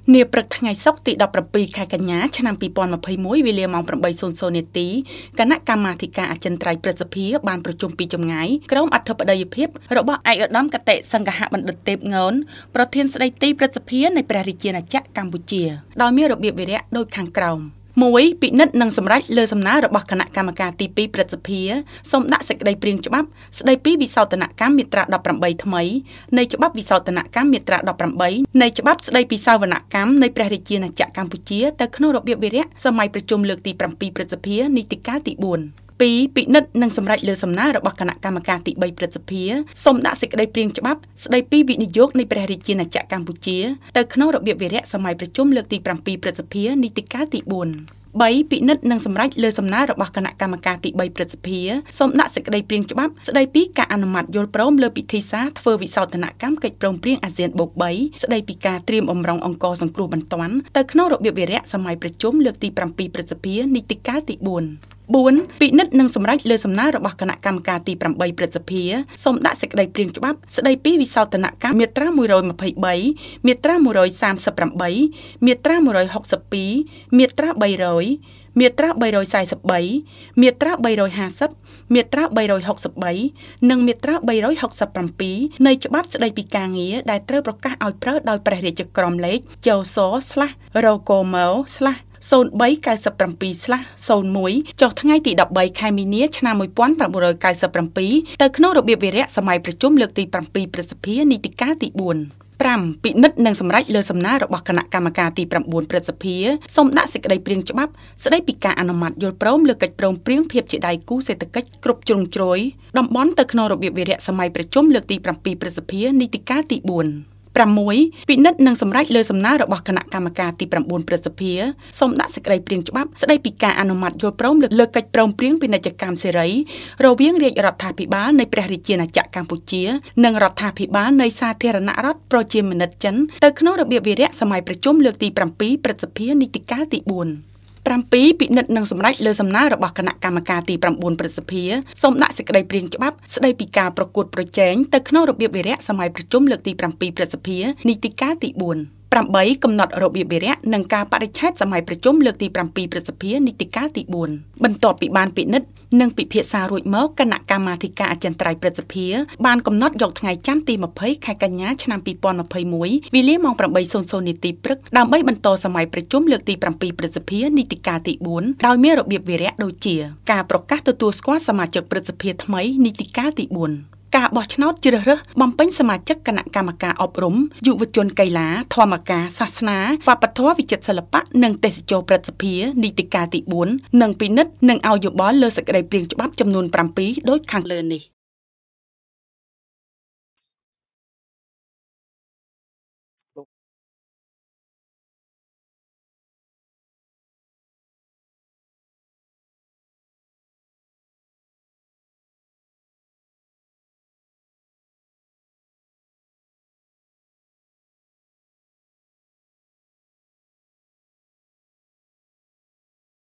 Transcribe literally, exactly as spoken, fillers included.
នាព្រឹកថ្ងៃសុក្រទីដប់ប្រាំពីរខែកញ្ញាឆ្នាំពីរពាន់ម្ភៃមួយវេលាម៉ោងប្រាំបីសូន្យសូន្យនាទីគណៈកម្មាធិការអចិន្ត្រៃយ៍ព្រឹទ្ធសភាបានប្រជុំពីចម្ងាយក្រុមអធិបតីភាពរបស់ឯកឧត្តមកតេសង្ឃហបណ្ឌិតទេពងនប្រធានស្ដីទីព្រឹទ្ធសភានៃព្រះរាជាណាចក្រកម្ពុជាដោយមានរបៀបវិរៈដូចខាងក្រោមមួយពិនិត្យនិងសម្រេចលើសំណើរបស់គណៈកម្មការទីពីរព្រឹទ្ធសភាសូមដាក់សេចក្តីព្រាងច្បាប់ស្តីពីវិសោធនកម្មមាត្រាដប់ប្រាំបីថ្មីនៃច្បាប់វិសោធនកម្មមាត្រាដប់ប្រាំបីនៃច្បាប់ស្តីពីសាវនកម្មនៃព្រះរាជាណាចក្រកម្ពុជាទៅក្នុងរបៀបវិរៈសម័យប្រជុំលើកទីប្រាំពីរព្រឹទ្ធសភានីតិកាលទីបួនពីរពិនិត្យនិងសម្រេចលើសំណើរបស់គណៈកម្មការទីបីព្រឹទ្ធសភាសូមដាក់សេចក្តីព្រាងច្បាប់ស្តីពីវិនិយោគនៃព្រះរាជាណាចក្រកម្ពុជាទៅក្នុងរបៀបវិរៈសម័យប្រជុំលើកទីប្រាំពីរព្រឹទ្ធសភានីតិកាលទីបួនបីពិនិត្យនិងសម្រេចលើសំណើរបស់គណៈកម្មការទីបីព្រឹទ្ធសភាសូមដាក់សេចក្តីព្រាងច្បាប់ស្តីពីការអនុម័តយល់ព្រមលើពិធីសារធ្វើវិសោធនកម្មកិច្ចព្រមព្រៀងអាស៊ានបូកបីស្តីពីការត្រៀមអំរងអង្គរសង្គ្រោះបន្ទាន់ទៅក្នុងរបៀបវិរៈសម័យប្រជុំលើកទីប្រាំពីរព្រឹទ្ធសភានីតិកាលទីបួនបួនពិនិត្យនិងសម្រេចលើសំណើរបស់គណៈកម្មការទីប្រាំបីព្រឹទ្ធសភាសូមដាក់សេចក្តីព្រាងច្បាប់ស្តីពីវិសោធនកម្មមាត្រាមួយរយម្ភៃបីមាត្រាមួយរយសាមសិបប្រាំបីមាត្រាមួយរយហុកសិបពីរមាត្រាបីរយមាត្រាបីរយសែនសិបបីមាត្រាបីរយហាសិបមាត្រាបីរយហុកសិបបីនិងមាត្រាបីរយហុកសិបប្រាំពីរនៃច្បាប់ស្តីពីការងារដែលត្រូវប្រកាសឲ្យប្រើដោយព្រះរាជក្រមលេខចោសស្លាស់រកូម៉ូស្លាស់សូនបីកៅសិបប្រាំពីរស្លាស់សូនមួយចុះថ្ងៃទីដប់បីខែមីនាឆ្នាំមួយពាន់ប្រាំមួយរយកៅសិបប្រាំពីរទៅក្នុងរបៀបវិរៈសម័យប្រជុំលើកទីប្រាំពីរព្រឹទ្ធសភានីតិកាលទីបួនប្រាំពិនិត្យនិងសម្រេចលើសំណើរបស់គណៈកម្មការទីប្រាំបួនព្រឹទ្ធសភាសូមដាក់សេចក្តីព្រាងច្បាប់ស្តីពីការអនុម័តយល់ព្រមលើកិច្ចព្រមព្រៀងភាពជាដៃគូសេដ្ឋកិច្ចគ្រប់ជ្រុងជ្រោយតំបន់ទៅក្នុងរបៀបវិរៈសម័យប្រជុំលើកទីប្រាំពីរព្រឹទ្ធសភានីតិកាលទីបួនប្រាំមួយពិនិត្យនិងសម្រេចលើសំណើរបស់គណៈកម្មការទីប្រាំបួនព្រឹទ្ធសភាសូមដាក់សេចក្តីព្រាងច្បាប់ស្តីពីការអនុម័តយល់ព្រមលើកិច្ចព្រមព្រៀងពាណិជ្ជកម្មសេរីរវាងរាជរដ្ឋាភិបាលនៃព្រះរាជាណាចក្រកម្ពុជានិងរដ្ឋាភិបាលនៃសាធារណរដ្ឋប្រជាមានិតចិនទៅក្នុងរបៀបវិរៈសម័យប្រជុំលើកទីប្រាំពីរព្រឹទ្ធសភានីតិកាលទីបួនប្រាំពីរពិនិត្យនិងសម្រេចលើសំណើរបស់គណៈកម្មការទីប្រាំបួនព្រឹទ្ធសភាសូមដាក់សេចក្តីព្រាងច្បាប់ស្តីពីការប្រកួតប្រជែងទៅក្នុងរបៀបវិរៈសម័យប្រជុំលើកទីប្រាំពីរព្រឹទ្ធសភានីតិកាលទីបួនប្រាំបីកំណត់របៀបវិរៈនិងការបរិច្ឆេទសម័យប្រជុំលើកទីប្រាំពីរព្រឹទ្ធសភានីតិកាលទីបួនបន្ទាប់ពីបានពិនិត្យនិងពិភាក្សារួចមកគណៈកម្មាធិការអចិន្ត្រៃយ៍ព្រឹទ្ធសភាបានកំណត់យកថ្ងៃច័ន្ទទីម្ភៃខែកញ្ញាឆ្នាំពីរពាន់ម្ភៃមួយវេលាម៉ោងប្រាំបីសូន្យសូន្យនាទីព្រឹកដើម្បីបន្តសម័យប្រជុំលើកទីប្រាំពីរព្រឹទ្ធសភានីតិកាលទីបួនដោយមានរបៀបវិរៈដូចជាការប្រកាសទទួលស្គាល់សមាជិកព្រឹទ្ធសភាថ្មីនីតិកាលទីបួនការបោះឆ្នោតជ្រើសរើសបំពេញសមាជិកគណៈកម្មការអប់រំយុវជនកីឡាធម្មការសាសនាវប្បធម៌វិចិត្រសិល្បៈនិងទេសចរព្រឹទ្ធសភានីតិកាលទីបួននិងពិនិត្យនិងឲ្យយោបល់លើសេចក្តីព្រាងច្បាប់ចំនួនប្រាំពីរដូចខាងលើនេះ